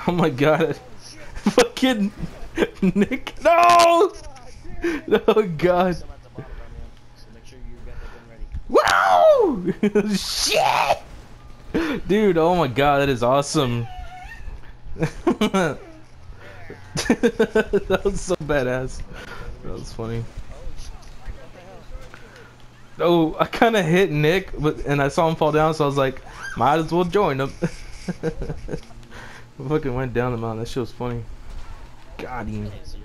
Oh my god. Fucking Nick. No! Oh god. Wow! Shit! Dude, oh my god, that is awesome. That was so badass. That was funny. Oh, I kind of hit Nick, and I saw him fall down, so I was like, might as well join him. Fucking went down the mountain. That shit was funny. Got him.